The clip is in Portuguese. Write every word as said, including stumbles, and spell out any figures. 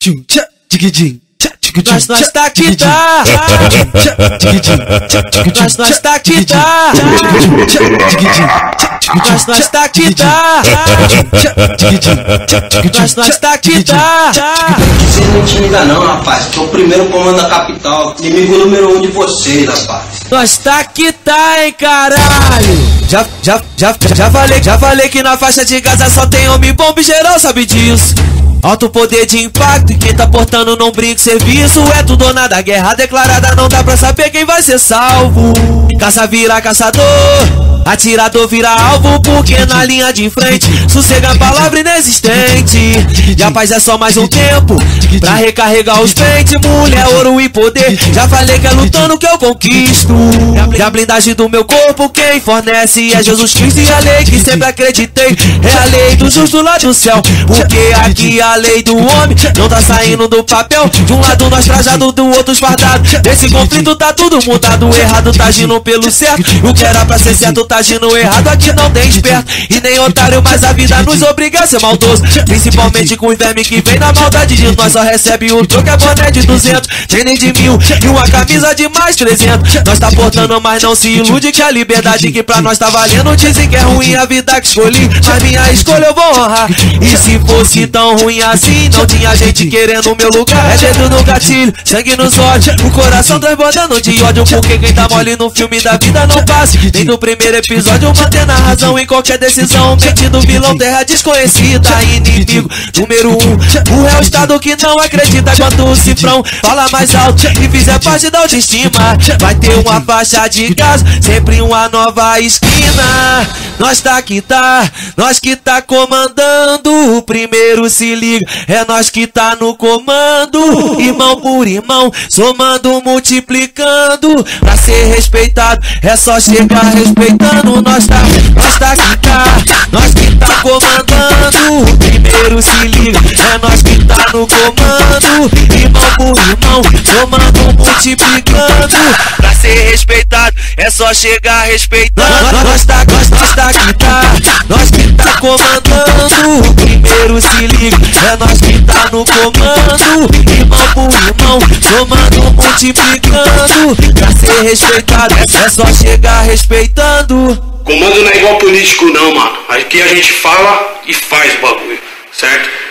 Nós, nós tá que tá. Nós, nós tá que tá. Nós, nós tá que tá. Nós, nós tá que tá. Você não intimida não, rapaz. Sou o primeiro comando da capital. Inimigo número um de vocês, rapaz. Nós tá que tá, hein, caralho. Já, já, já, já falei, já falei que na faixa de Gaza só tem homem bom e geral sabe disso. Alto poder de impacto e quem tá portando não brinca serviço. É tudo ou nada, guerra declarada, não dá pra saber quem vai ser salvo. Caça vira caçador, atirador vira alvo, porque na linha de frente sossega a palavra inexistente. E a paz é só mais um tempo pra recarregar os pentes. Mulher, ouro e poder, já falei que é lutando que eu conquisto. E a blindagem do meu corpo quem fornece é Jesus Cristo. E a lei que sempre acreditei é a lei do justo lá do céu. Porque aqui a lei do homem não tá saindo do papel. De um lado nós trajado, do outro esfardado. Nesse conflito tá tudo mudado. O errado tá agindo pelo certo, o que era pra ser certo tá agindo errado. Aqui não tem esperto e nem otário, mas a vida nos obriga a ser maldoso. Principalmente com os vermes que vem na maldade de nós. Só recebe o troco, é boné de duzentos, tênis de mil e uma camisa de mais trezentos. Nós tá portando, mas não se ilude que a liberdade que pra nós tá valendo. Dizem que é ruim a vida que escolhi, mas minha escolha eu vou honrar. E se fosse tão ruim assim, não tinha gente querendo o meu lugar. É dedo no gatilho, sangue nos olhos, o coração transbordando de ódio. Porque quem tá mole no filme da vida não passa. Nem no primeiro episódio mantendo a razão em qualquer decisão. Metido vilão, terra desconhecida, inimigo número um. O é o estado que não acredita quando o cifrão fala mais alto e fizer parte da autoestima. Vai ter uma faixa de gás, sempre uma nova esquina. Nós tá que tá, nós que tá comandando. O primeiro se liga, é nós que tá no comando. Irmão por irmão, somando, multiplicando. Pra ser respeitado, é só chegar respeitando. Nós tá, nós tá que tá, nós que tá comandando. O primeiro se liga, é nós que tá no comando. Irmão por irmão, somando, multiplicando. Pra ser respeitado, é só chegar respeitando. Nós tá, nós, nós tá que tá, nós que tá comandando. O primeiro se liga, é nós que tá no comando. Irmão por irmão, somando, multiplicando. Pra ser respeitado, é só chegar respeitando. Comando não é igual político não, mano. Aqui a gente fala e faz o bagulho, certo?